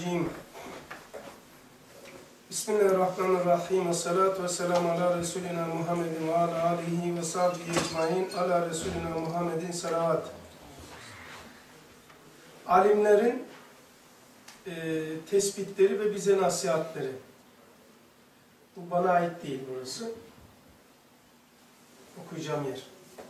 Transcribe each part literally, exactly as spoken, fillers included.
Mineşşeytanirracim. Bismillahirrahmanirrahim. Ve salatu ve selamu ala Resulina Muhammedin ve ala alihi ve sahbihi ecmain. Ala Resulina Muhammedin salavat. Alimlerin e, tespitleri ve bize nasihatleri. Bu bana ait değil burası. Okuyacağım yer.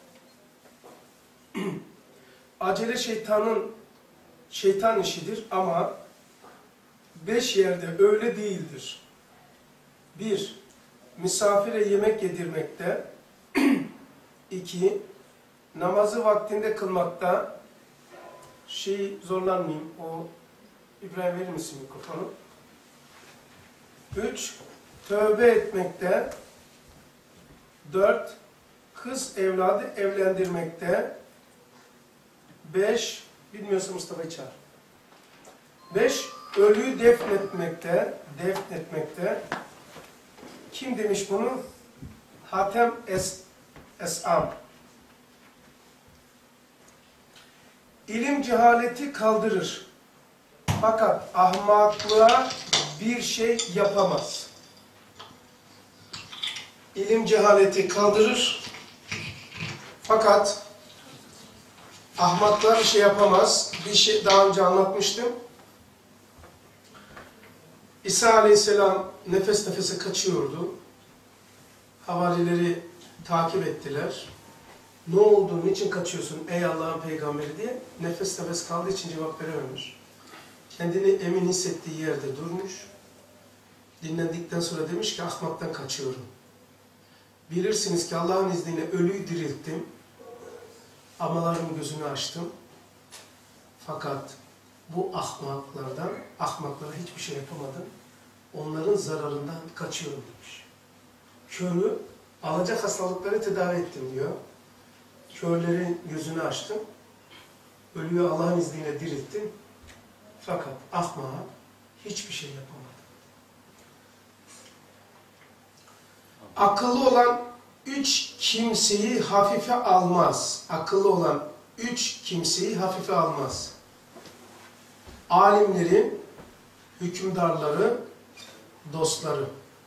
Acele şeytanın şeytan işidir ama beş yerde öyle değildir. Bir, misafire yemek yedirmekte. İki, namazı vaktinde kılmakta. Şey zorlanmayayım. O İbrahim verir misin mikrofonu? Üç, tövbe etmekte. Dört, kız evladı evlendirmekte. Beş, bilmiyorsa Mustafa'yı çağır. Beş, ölüyü defnetmekte, defnetmekte. Kim demiş bunu? Hatem es, Es'am. İlim cehaleti kaldırır. Fakat ahmaklığa bir şey yapamaz. İlim cehaleti kaldırır. Fakat ahmaklar bir şey yapamaz. Bir şey daha önce anlatmıştım. İsa Aleyhisselam nefes nefese kaçıyordu. Havarileri takip ettiler. Ne oldu, niçin kaçıyorsun ey Allah'ın peygamberi diye nefes nefes kaldığı için cevap verememiş. Kendini emin hissettiği yerde durmuş. Dinlendikten sonra demiş ki ahmaktan kaçıyorum. Bilirsiniz ki Allah'ın izniyle ölüyü dirilttim. Amaların gözünü açtım. Fakat bu ahmaklardan, ahmaklara hiçbir şey yapamadım. Onların zararından kaçıyorum demiş. Körü, alacak hastalıkları tedavi ettim diyor. Körlerin gözünü açtım. Ölüyü Allah'ın izniyle dirilttim. Fakat ahmağa hiçbir şey yapamadım. Akıllı olan üç kimseyi hafife almaz. Akıllı olan üç kimseyi hafife almaz. Alimlerin, hükümdarları, dostları.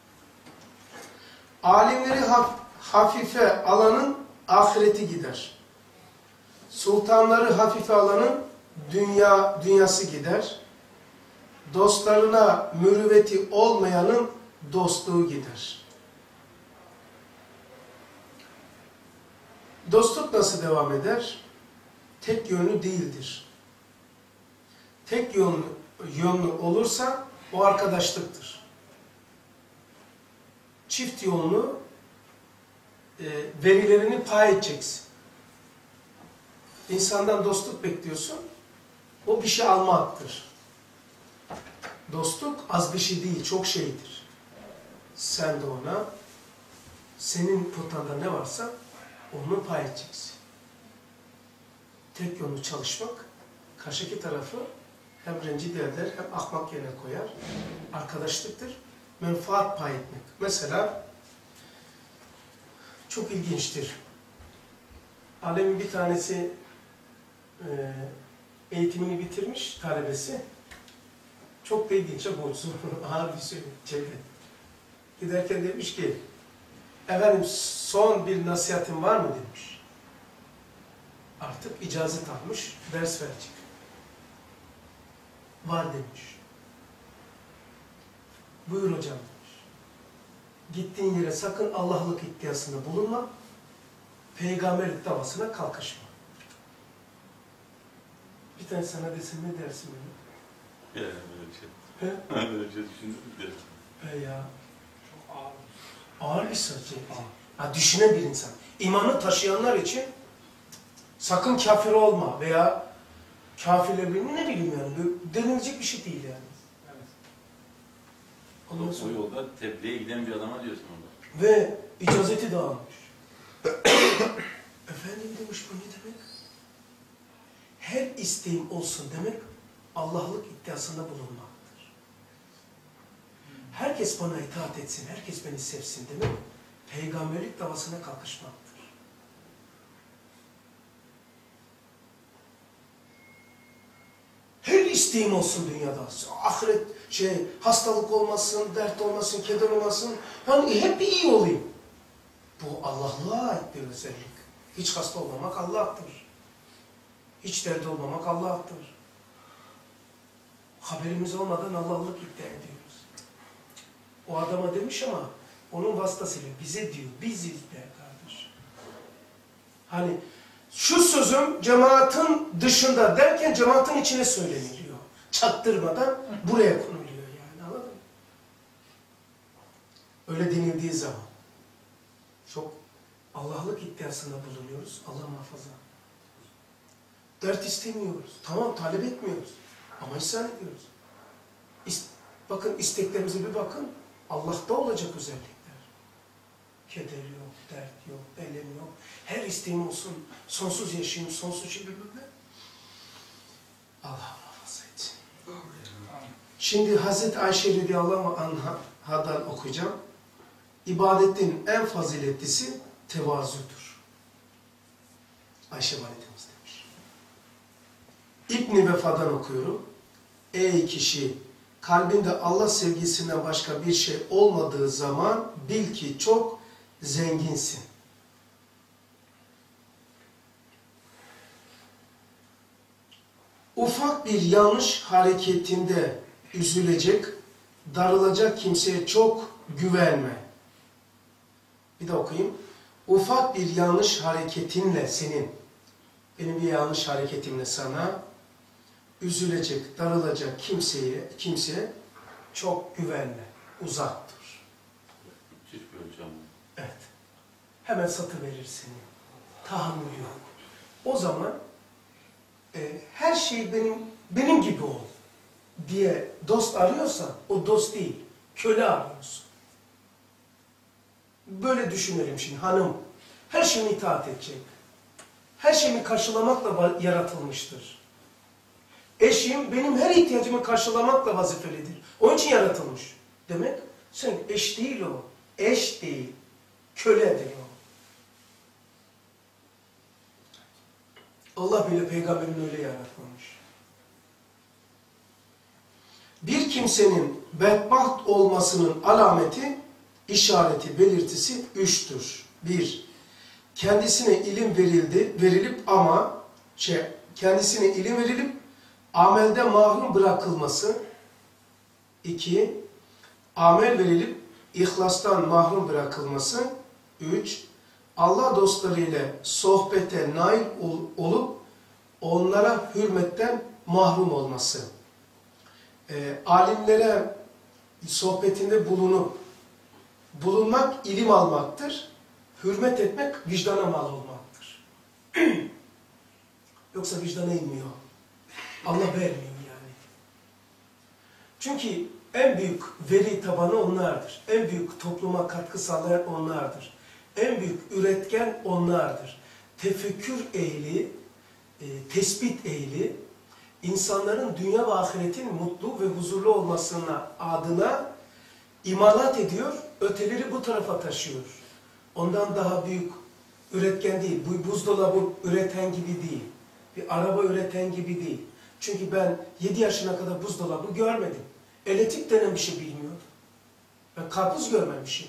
Alimleri haf hafife alanın ahireti gider. Sultanları hafife alanın dünya dünyası gider. Dostlarına mürüvveti olmayanın dostluğu gider. Dostluk nasıl devam eder? Tek yönlü değildir. Tek yönlü, yönlü olursa o arkadaşlıktır. Çift yönlü e, verilerini pay edeceksin. İnsandan dostluk bekliyorsun, o bir şey almaktır. Dostluk az bir şey değil, çok şeydir. Sen de ona, senin potanda ne varsa onu pay edeceksin. Tek yönlü çalışmak, karşıki tarafı hem rencide eder, hem ahmak yerine koyar. Arkadaşlıktır, menfaat pay etmek. Mesela, çok ilginçtir. Alemin bir tanesi e, eğitimini bitirmiş, talebesi. Çok da ilginç, borçlu, ağır bir şey. Giderken demiş ki, efendim son bir nasihatim var mı demiş. Artık icazet almış, ders verecek. Var demiş. Buyur hocam demiş. Gittiğin yere sakın Allah'lık iddiasında bulunma, peygamberlik davasına kalkışma. Bir tane sana desem ne dersin böyle? Ya böyle bir şey. He? Böyle bir şey düşündüm de. He ya. Çok ağır. Ağır bir söz. Ha, düşünen bir insan. İmanı taşıyanlar için sakın kafir olma veya kafirler bilmiyor, ne bileyim yani. Denilecek bir şey değil yani. Evet. Ondan sonra... O yolda tebliğe giden bir adama diyorsun orada. Ve icazeti de almış. Efendim demiş, bu ne demek? Her isteğim olsun demek Allah'lık iddiasında bulunmaktır. Herkes bana itaat etsin, herkes beni sevsin demek peygamberlik davasına kalkışmaktır. Her isteğim olsun dünyada. Ahiret şey, hastalık olmasın, dert olmasın, keder olmasın. Yani hep iyi olayım. Bu Allah'lığa ait bir özellik. Hiç hasta olmamak Allah'tır. Hiç derdi olmamak Allah'tır. Haberimiz olmadan Allah'lık iddia ediyoruz. O adama demiş ama onun vasıtasıyla bize diyor, biziz de kardeş. Hani şu sözüm cemaatin dışında derken cemaatin içine söyleniliyor. Çaktırmadan buraya konuluyor yani, anladın mı? Öyle denildiği zaman çok Allah'lık iddiasında bulunuyoruz. Allah muhafaza. Dert istemiyoruz. Tamam, talep etmiyoruz. Ama isyan ediyoruz. İst bakın isteklerimize bir bakın. Allah'ta olacak özellikler. Keder yok, dert yok, elem yok. Her isteğim olsun. Sonsuz yaşayayım, sonsuz şey bilmem ne. Allah muhafaza etsin. Şimdi Hazreti Ayşe radıyallahu anh'dan okuyacağım. İbadetin en faziletlisi tevazudur. Ayşe validemiz demiş. İbn-i Vefa'dan okuyorum. Ey kişi, kalbinde Allah sevgisinden başka bir şey olmadığı zaman bil ki çok zenginsin. Ufak bir yanlış hareketinde üzülecek, darılacak kimseye çok güvenme. Bir de okuyayım. Ufak bir yanlış hareketinle senin, benim bir yanlış hareketimle sana üzülecek, darılacak kimseye, kimseye çok güvenme, uzak dur. Hiç göreceğim. Evet. Hemen satıverir seni. Tahammül yok. O zaman e, her şey benim benim gibi ol diye dost arıyorsan o dost değil, köle arıyorsun. Böyle düşünelim şimdi hanım. Her şeyimi itaat edecek. Her şeyimi karşılamakla yaratılmıştır. Eşim benim her ihtiyacımı karşılamakla vazifelidir. Onun için yaratılmış. Demek sen eş değil o. Eş değil. Köledir o. Allah bile peygamberini öyle yaratmamış. Bir kimsenin bedbaht olmasının alameti, işareti, belirtisi üçtür. Bir, kendisine ilim verildi, verilip ama şey, kendisine ilim verilip amelde mahrum bırakılması. İki, amel verilip ihlastan mahrum bırakılması. Üç, Allah dostları ile sohbete nail ol, olup onlara hürmetten mahrum olması. E, alimlere sohbetinde bulunup bulunmak ilim almaktır. Hürmet etmek vicdana mal olmaktır. Yoksa vicdana inmiyor. Allah vermiyor yani. Çünkü en büyük veri tabanı onlardır. En büyük topluma katkı sağlayan onlardır. En büyük üretken onlardır. Tefekkür ehli, e, tespit ehli, insanların dünya ve ahiretin mutlu ve huzurlu olmasına adına imalat ediyor, öteleri bu tarafa taşıyor. Ondan daha büyük üretken değil. Bu buzdolabı üreten gibi değil. Bir araba üreten gibi değil. Çünkü ben yedi yaşına kadar buzdolabı görmedim. Elektrik denen bir şey bilmiyordum. Ben karpuz görmemişim.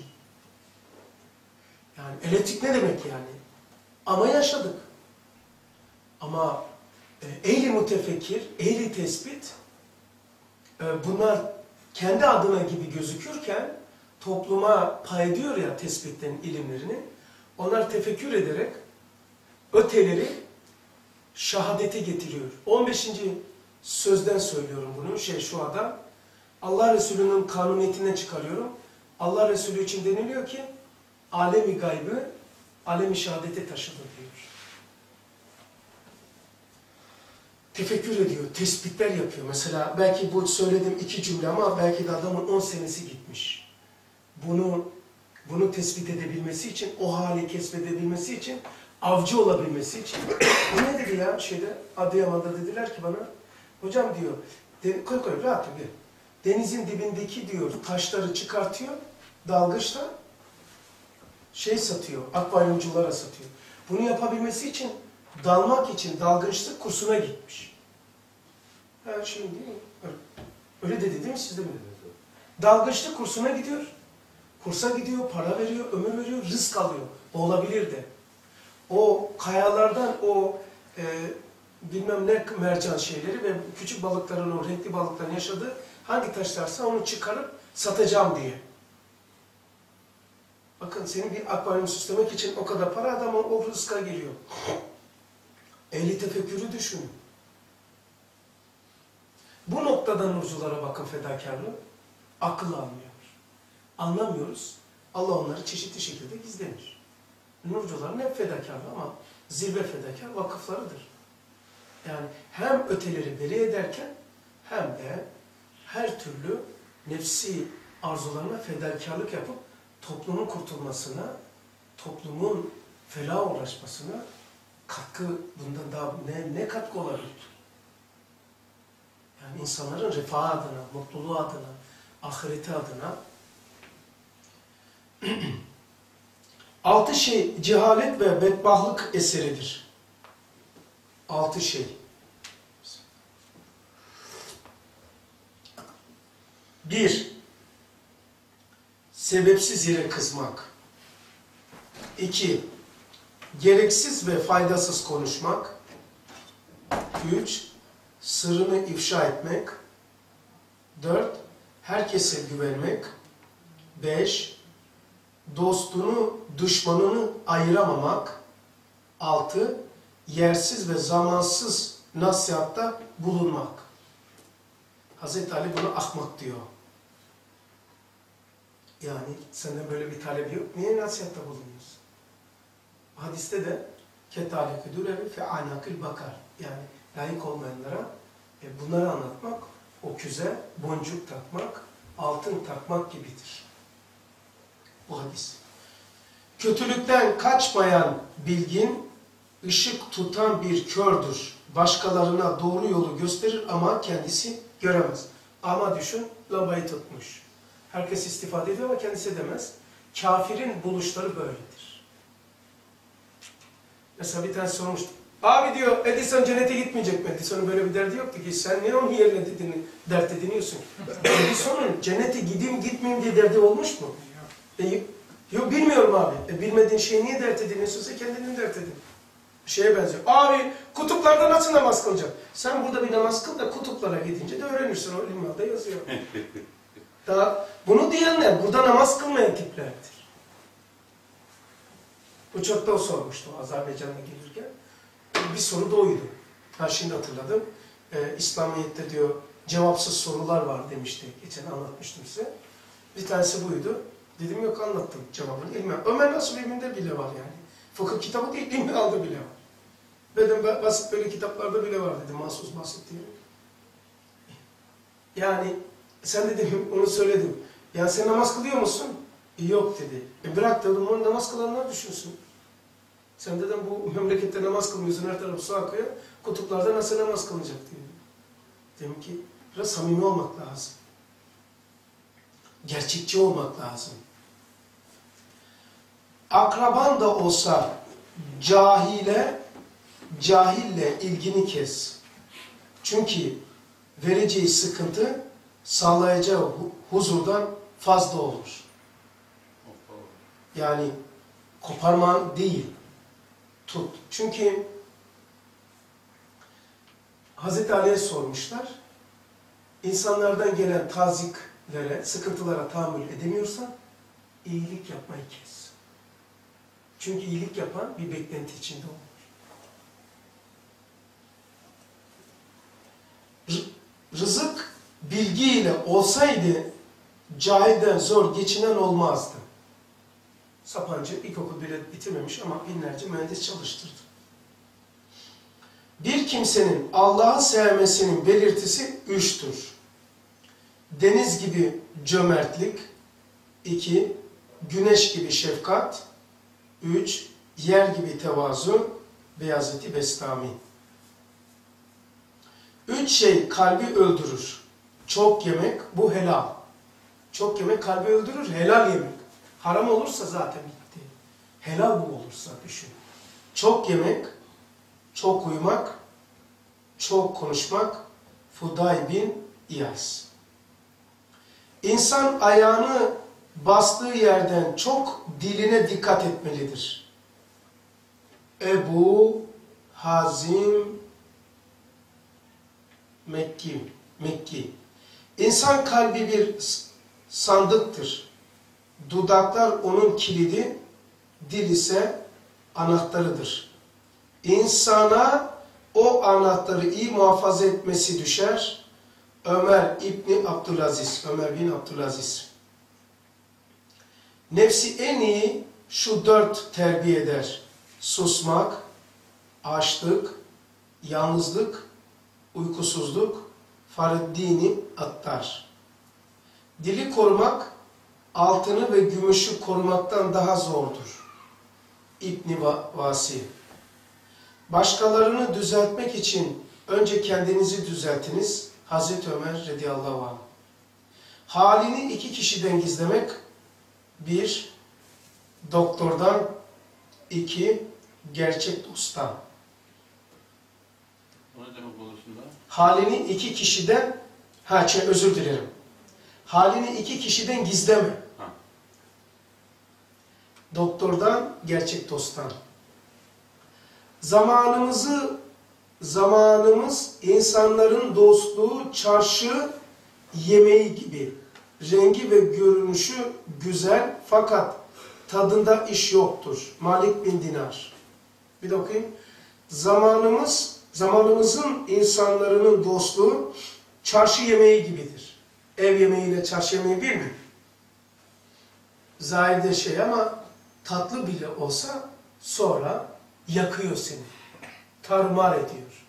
Yani elektrik ne demek yani? Ama yaşadık. Ama e, ehli mütefekkir, ehli tespit e, bunlar kendi adına gibi gözükürken topluma pay ediyor ya tespitten ilimlerini. Onlar tefekkür ederek öteleri şahadete getiriyor. on beşinci sözden söylüyorum bunu. Şey şu adam. Allah Resulü'nün kanuniyetinden çıkarıyorum. Allah Resulü için deniliyor ki alemi gaybı alemi şehadete taşıdı diyor. Tefekkür ediyor, tespitler yapıyor. Mesela belki bu söylediğim iki cümle ama belki de adamın on senesi gitmiş. Bunu bunu tespit edebilmesi için, o hali kesbedebilmesi için, avcı olabilmesi için. Bu ne dedi ya şeyde, Adıyaman'da dediler ki bana, hocam diyor, de, koy koy rahat ol. Denizin dibindeki diyor taşları çıkartıyor, dalgıçla şey satıyor, akvaryumculara satıyor. Bunu yapabilmesi için, dalmak için dalgıçlık kursuna gitmiş. Ha şimdi değil mi? Öyle, öyle dedi değil mi? Siz de mi dediniz? Dalgıçlık kursuna gidiyor. Kursa gidiyor, para veriyor, ömür veriyor, rızk alıyor. O olabilir de. O kayalardan o e, bilmem ne mercan şeyleri ve küçük balıkların, o renkli balıkların yaşadığı hangi taşlarsa onu çıkarıp satacağım diye. Bakın senin bir akvaryum süslemek için o kadar para adam o, o rızka geliyor. Ehli tefekkürü düşün. Bu noktada nurculara bakın fedakarlığı. Akıl almıyor. Anlamıyoruz. Allah onları çeşitli şekilde gizlenir. Nurcuların hep fedakarlı ama zirve fedakar vakıflarıdır. Yani hem öteleri beri ederken hem de her türlü nefsi arzularına fedakarlık yapıp toplumun kurtulmasına, toplumun felaha uğraşmasına katkı, bundan daha ne, ne katkı olabilir? Yani insanların refahı adına, mutluluğu adına, ahireti adına altı şey cehalet ve bedbahtlık eseridir. Altı şey. Bir, sebepsiz yere kızmak. İki, gereksiz ve faydasız konuşmak. Üç, sırrını ifşa etmek. Dört, herkese güvenmek. Beş, dostunu, düşmanını ayıramamak. Altı, yersiz ve zamansız nasihatta bulunmak. Hazreti Ali buna ahmak diyor. Yani senden böyle bir talebi yok. Niye nasihatta bulunuyorsun? Hadiste de ketaleki dürevi fe anakil bakar. Yani layık olmayanlara e, bunları anlatmak, o küze boncuk takmak, altın takmak gibidir. Bu hadis. Kötülükten kaçmayan bilgin, ışık tutan bir kördür. Başkalarına doğru yolu gösterir ama kendisi göremez. Ama düşün, lambayı tutmuş. Herkes istifade ediyor ama kendisi edemez. Kafirin buluşları böyledir. Mesela bir tane sormuştu. Abi diyor, Edison cennete gitmeyecek mi? Edison'un böyle bir derdi yoktu ki. Sen niye onun yerine dediğini, dert ediniyorsun? Edison'un cennete gideyim gitmeyeyim diye derdi olmuş mu? E, yok bilmiyorum abi. E, bilmediğin şeyi niye dert ediniyorsun? Sen kendini dert edin. Bir şeye benziyor. Abi kutuplarda nasıl namaz kılacak? Sen burada bir namaz kıl da kutuplara gidince de öğrenirsin. O ilimada yazıyor. Daha bunu diyenler burada namaz kılmayan tiplerdir. Uçakta o sormuştu Azerbaycan'a gelirken. Bir soru da oydu. Ha şimdi hatırladım. Ee, İslamiyet'te diyor cevapsız sorular var demişti. Geçen anlatmıştım size. Bir tanesi buydu. Dedim yok anlattım cevabını. İlmi. Ömer Nasuh ilminde bile var yani. Fıkıh kitabı değil, ilmi aldı bile var. Dedim basit böyle kitaplarda bile var dedim. Mahsus basit diye. Yani sen dedim onu söyledim. Yani sen namaz kılıyor musun? E, yok dedi. E bırak dedim onu namaz kılanlar düşünsün. Sen dedim bu memlekette namaz kılmıyorsun, her tarafı su akıyor. Kutuplarda nasıl namaz kılınacak diyor. Dedim ki biraz samimi olmak lazım. Gerçekçi olmak lazım. Akraban da olsa cahile, cahille ilgini kes. Çünkü vereceği sıkıntı sağlayacağı huzurdan fazla olur. Yani koparman değil, tut. Çünkü Hazreti Ali'ye sormuşlar, insanlardan gelen taziklere, sıkıntılara tahammül edemiyorsan iyilik yapmayı kes. Çünkü iyilik yapan bir beklenti içinde olur. Rızık bilgiyle olsaydı cahilden zor geçinen olmazdı. Sapancı ilkokul bile bitirmemiş ama binlerce mühendis çalıştırdı. Bir kimsenin Allah'ı sevmesinin belirtisi üçtür. Deniz gibi cömertlik, iki, güneş gibi şefkat, üç, yer gibi tevazu, Beyazıt-ı Bestami. Üç şey kalbi öldürür. Çok yemek, bu helal. Çok yemek kalbi öldürür, helal yemek. Haram olursa zaten bitti. Helal bu olursa düşün. Çok yemek, çok uyumak, çok konuşmak, Fuday bin İyaz. İnsan ayağını bastığı yerden çok diline dikkat etmelidir. Ebu Hazim Mekki. Mekki. İnsan kalbi bir sandıktır. Dudaklar onun kilidi, dil ise anahtarıdır. İnsana o anahtarı iyi muhafaza etmesi düşer. Ömer İbni Abdülaziz, Ömer bin Abdülaziz. Nefsi en iyi şu dört terbiye eder. Susmak, açlık, yalnızlık, uykusuzluk, Fariddini Attar. Dili korumak, altını ve gümüşü korumaktan daha zordur. İbn Vasi. Başkalarını düzeltmek için önce kendinizi düzeltiniz. Hazreti Ömer radıyallahu anh. Halini iki kişiden gizlemek, bir, doktordan, iki, gerçek dosttan. O ne demek konusunda? Halini iki kişiden, ha şey, özür dilerim. Halini iki kişiden gizleme. Ha. Doktordan, gerçek dosttan. Zamanımızı, zamanımız insanların dostluğu çarşı yemeği gibi. Rengi ve görünüşü güzel fakat tadında iş yoktur. Malik bin Dinar. Bir de okuyayım. Zamanımız, zamanımızın insanların dostluğu çarşı yemeği gibidir. Ev yemeğiyle çarşı yemeği bir mi? Zahirde şey ama tatlı bile olsa sonra yakıyor seni. Tarumar ediyor.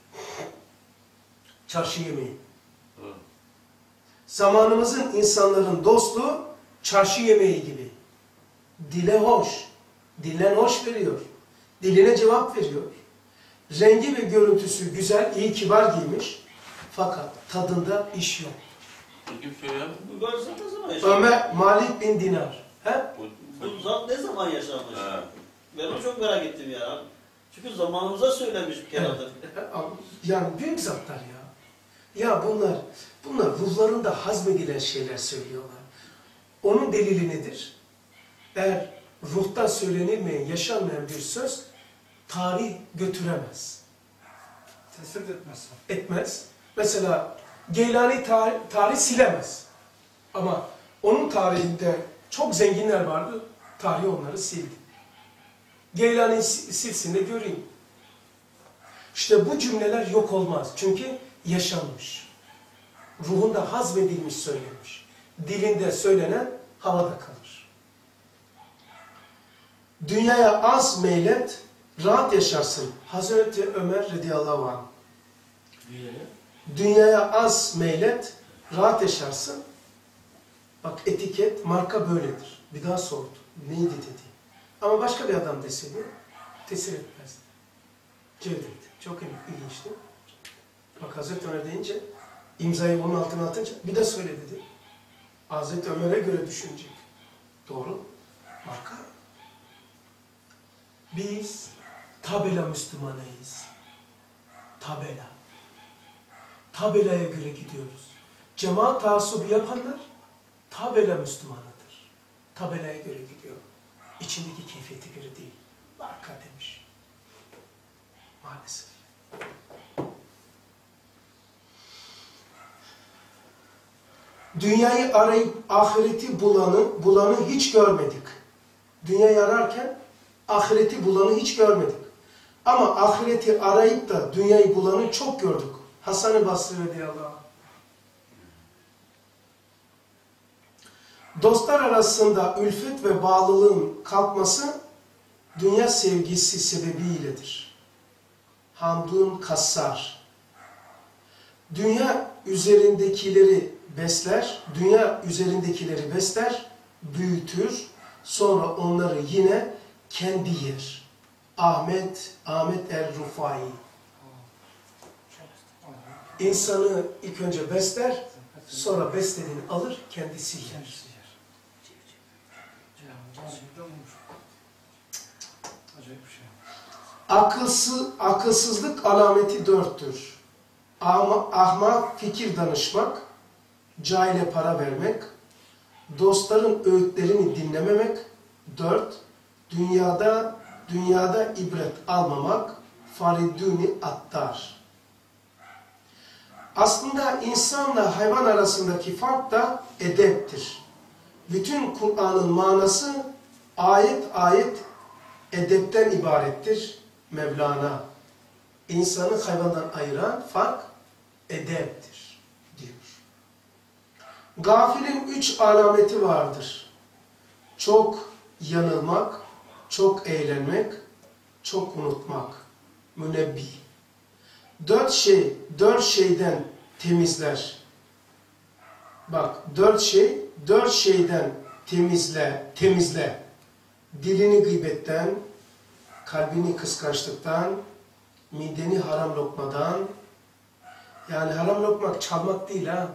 Çarşı yemeği. Evet. Zamanımızın insanların dostluğu çarşı yemeği gibi. Dile hoş. Dilden hoş veriyor. Diline cevap veriyor. Rengi ve görüntüsü güzel, iyi, kibar giymiş. Fakat tadında iş yok. Kim söylüyor? Bu zat ne zaman yaşamış? Ömer Malik bin Dinar. He? Bu zat ne zaman yaşamış? He. Ben onu çok merak ettim ya. Çünkü zamanımıza söylemiş bir keredir. Yani büyük zatlar ya. Ya bunlar, bunlar ruhlarında hazmedilen şeyler söylüyorlar. Onun delili nedir? Eğer ruhtan söylenilmeyen, yaşanmayan bir söz tarih götüremez. Tesir etmez. Etmez. Mesela Geylani tarih, tarih silemez. Ama onun tarihinde çok zenginler vardı, tarih onları sildi. Geylani silsin de göreyim. İşte bu cümleler yok olmaz. Çünkü yaşanmış. Ruhunda hazmedilmiş, söylenmiş. Dilinde söylenen havada kalır. Dünyaya az meylet, rahat yaşarsın. Hazreti Ömer radıyallahu anh. Dünyaya az meylet, rahat yaşarsın. Bak etiket, marka böyledir. Bir daha sordu. Neydi dedi. Ama başka bir adam deseydi, tesir etmezdi. Cevdet. Çok ilginçti. Bak Hazreti Ömer deyince, imzayı onun altına atınca bir de söyle dedi. Hazreti Ömer'e göre düşünecek. Doğru. Marka. Biz tabela Müslümanıyız. Tabela. Tabelaya göre gidiyoruz. Cemaat taassubu yapanlar tabela Müslümanıdır. Tabelaya göre gidiyor. İçindeki keyfiyete göre değil. Marka demiş. Maalesef. Dünyayı arayıp ahireti bulanı, bulanı hiç görmedik. Dünyayı ararken ahireti bulanı hiç görmedik. Ama ahireti arayıp da dünyayı bulanı çok gördük. Hasan-ı Basri radıyallahu anh. Dostlar arasında ülfet ve bağlılığın kalkması dünya sevgisi sebebiyledir. Hamdun Kassar. Dünya üzerindekileri besler, dünya üzerindekileri besler, büyütür, sonra onları yine kendi yer. Ahmet, Ahmet el-Rufai. İnsanı ilk önce besler, sonra beslediğini alır, kendisi yer. Acayip bir şey. Akılsız, akılsızlık alameti dörttür. Ama, ahmak fikir danışmak, cahile para vermek, dostların öğütlerini dinlememek. Dört, dünyada dünyada ibret almamak, fariduni attar. Aslında insanla hayvan arasındaki fark da edeptir. Bütün Kur'an'ın manası ayet ayet edepten ibarettir. Mevlana, insanı hayvandan ayıran fark edeptir diyor. Gafilin üç alameti vardır. Çok yanılmak, çok eğlenmek, çok unutmak. Münebbih. Dört şey, dört şeyden temizler. Bak, dört şey, dört şeyden temizle, temizle. Dilini gıybetten, kalbini kıskançlıktan, mideni haram lokmadan. Yani haram lokmak çalmak değil ha.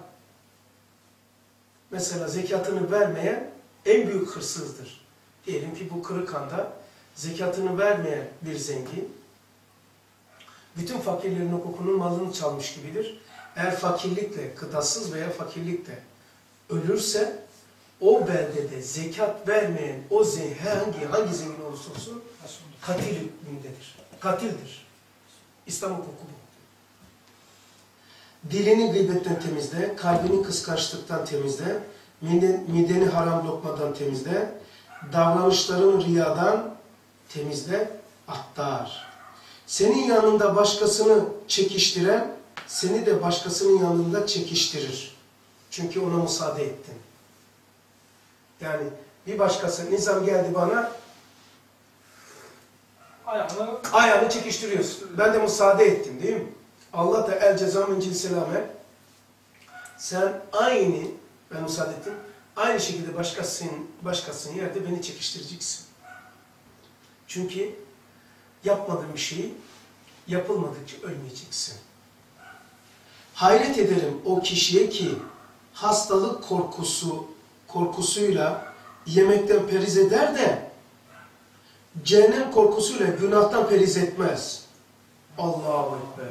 Mesela zekatını vermeyen en büyük hırsızdır. Diyelim ki bu Kırıkhan'da zekatını vermeyen bir zengin, bütün fakirlerin hukukunun malını çalmış gibidir. Eğer fakirlikle, gıdasız veya fakirlikle ölürse, o beldede zekat vermeyen o zengin, hangi, hangi zengin olursa olsun katil hükmündedir. Katildir. İslam hukuku bu. Dilini gıybetten temizle, kalbini kıskançlıktan temizle, mideni haram lokmadan temizle, davranışlarını riyadan temizle, attar. Senin yanında başkasını çekiştiren, seni de başkasının yanında çekiştirir. Çünkü ona müsaade ettin. Yani bir başkası, Nizam geldi bana, Ayağını, ayağını çekiştiriyorsun. Ben de müsaade ettim değil mi? Allah da el ceza min cinsil amel. Sen aynı, ben müsaade ettim, aynı şekilde başkasının, başkasının yerde beni çekiştireceksin. Çünkü yapmadığın bir şeyi yapılmadıkça ölmeyeceksin. Hayret ederim o kişiye ki hastalık korkusu korkusuyla yemekten periz eder de cehennem korkusuyla günahtan periz etmez. Allahu Ekber.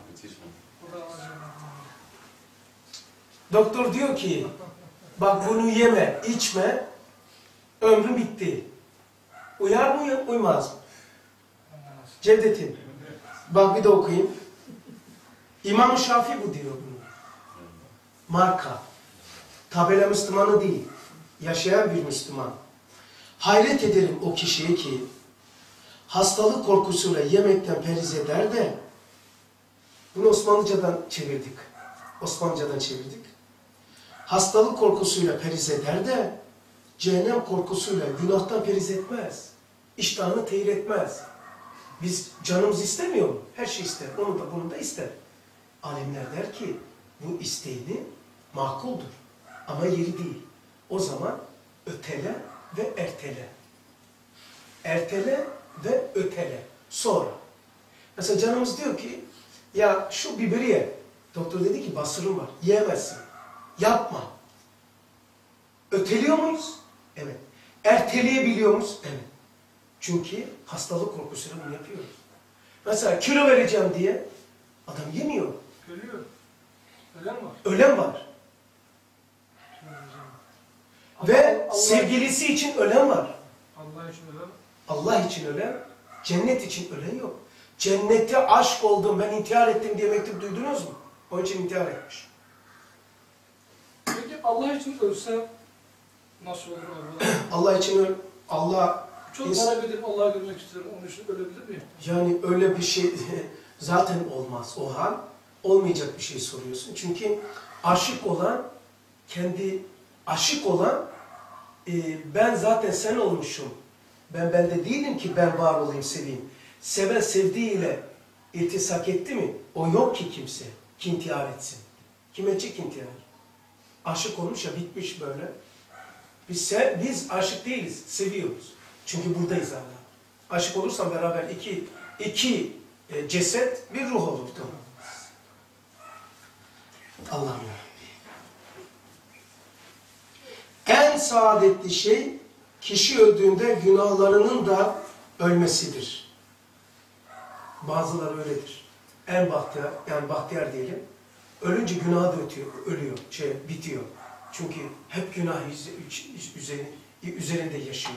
Doktor diyor ki bak bunu yeme, içme, ömrün bitti. Uyar mı, uymaz mı? Cevdet'im, bak bir de okuyayım. İmam Şafii bu diyor bunu. Marka. Tabela Müslümanı değil. Yaşayan bir Müslüman. Hayret ederim o kişiye ki hastalık korkusuyla yemekten periz eder de bunu Osmanlıcadan çevirdik. Osmanlıcadan çevirdik. Hastalık korkusuyla periz eder de cehennem korkusuyla günahtan periz etmez. İştahını teyir etmez. Biz canımız istemiyor mu? Her şey ister. Onu da bunu da ister. Alimler der ki bu isteğini makuldur. Ama yeri değil. O zaman ötele ve ertele. Ertele ve ötele. Sonra. Mesela canımız diyor ki ya şu biberi ye. Doktor dedi ki basırım var. Yiyemezsin. Yapma. Öteliyor muyuz? Evet. Erteleyebiliyor muyuz? Evet. Çünkü hastalık korkusuyla bunu yapıyoruz. Mesela kilo vereceğim diye adam yemiyor. ölüyor. Ölen var. Ölen var. Ve Allah, sevgilisi için ölen var. Allah için ölen. Allah için ölen, cennet için ölen yok. Cennete aşk oldum, ben intihar ettim diye mektup duydunuz mu? Onun için intihar etmiş. Peki Allah için ölse nasıl olur orada? Allah için öl, Allah... Çok ins- para verip Allah'a görmek isterim, onun için ölebilir miyim? Yani öyle bir şey zaten olmaz o hal. Olmayacak bir şey soruyorsun. Çünkü aşık olan, kendi aşık olan e, ben zaten sen olmuşum. Ben bende değilim ki ben var olayım, seveyim. Seven sevdiğiyle iltisak etti mi? O yok ki kimse. Ki intihar etsin. Kim edecek intihar? Aşık olmuş ya, bitmiş böyle. Biz, se biz aşık değiliz, seviyoruz. Çünkü buradayız Allah. Aşık olursan beraber iki, iki e, ceset bir ruh olurdu. Allah'ım yarabbim. En saadetli şey kişi öldüğünde günahlarının da ölmesidir. Bazıları öyledir. en bahtiyar, yani bahtiyar diyelim. Ölünce günahı da ötüyor, ölüyor, şey, bitiyor. Çünkü hep günah üzerinde yaşıyor.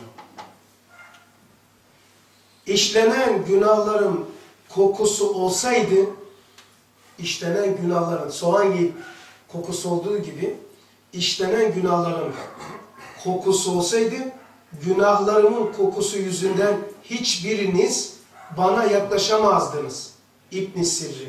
İşlenen günahların kokusu olsaydı, işlenen günahların, soğan gibi kokusu olduğu gibi, işlenen günahların kokusu olsaydı, günahlarımın kokusu yüzünden hiçbiriniz bana yaklaşamazdınız. İbn-i Sirri.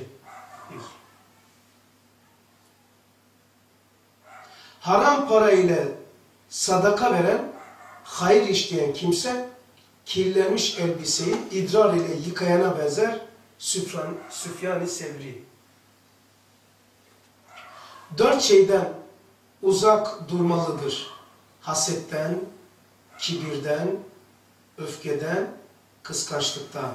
Haram para ile sadaka veren, hayır işleyen kimse, kirlenmiş elbiseyi idrar ile yıkayana benzer Süfyan-ı Sevri. Dört şeyden uzak durmalıdır. Hasetten, kibirden, öfkeden, kıskançlıktan.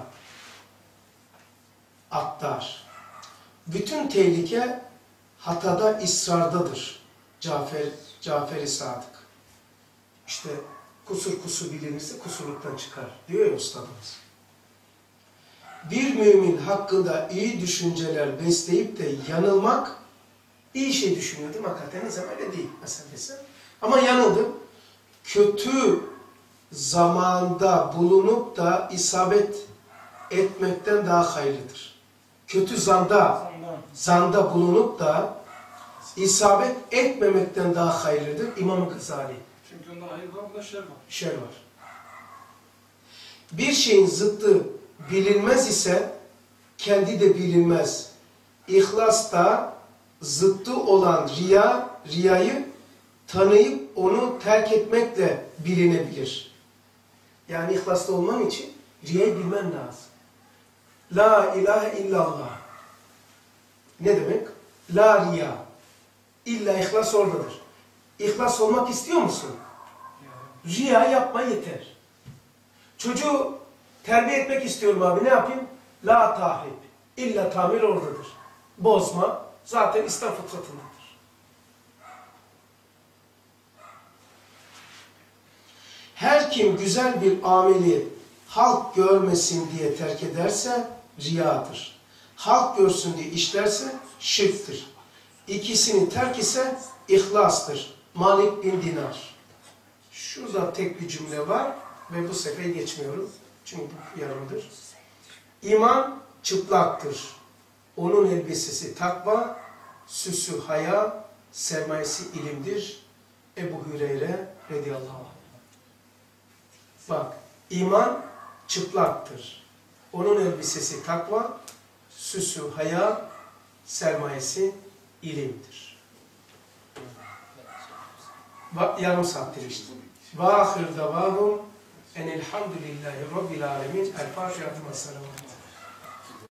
Attar. Bütün tehlike hatada ısrardadır. Cafer, Cafer-i Sadık. İşte kusur kusur bilinirse kusurluktan çıkar diyor ya ustadımız. Bir mümin hakkında iyi düşünceler besleyip de yanılmak, iyi şey düşünüyordum hakikaten, nizam öyle değil meselesi. Ama yanıldım. Kötü zamanda bulunup da isabet etmekten daha hayırlıdır. Kötü zanda, zanda bulunup da isabet etmemekten daha hayırlıdır. İmam-ı Gazali. Çünkü onda hayır var, bunda şer var. Şer var. Bir şeyin zıttı bilinmez ise kendi de bilinmez. İhlas da zıttı olan riya, riyayı tanıyıp onu terk etmekle bilinebilir. Yani ihlaslı olmam için riyayı bilmen lazım. La ilahe illallah. Ne demek? La riya. İlla ihlas oradadır. İhlas olmak istiyor musun? Riya yapma yeter. Çocuğu terbiye etmek istiyorum abi, ne yapayım? La tahrip. İlla tamir oradadır. Bozma. Zaten İslam fıtratındadır. Her kim güzel bir ameli halk görmesin diye terk ederse riyadır. Halk görsün diye işlerse şirktir. İkisini terk ise ihlastır. Malik bin Dinar. Şurada tek bir cümle var ve bu sefer geçmiyoruz. Çünkü bu yarımdır. İman çıplaktır. Onun elbisesi takva, süsü haya, sermayesi ilimdir. Ebu Hüreyre radıyallahu anh. Bak, iman çıplaktır. Onun elbisesi takva, süsü haya, sermayesi ilimdir. Bak, yarım saat demiştim. Ve ahir davahum enelhamdülillahi rabbil alemin. El Fatiha ve salavat.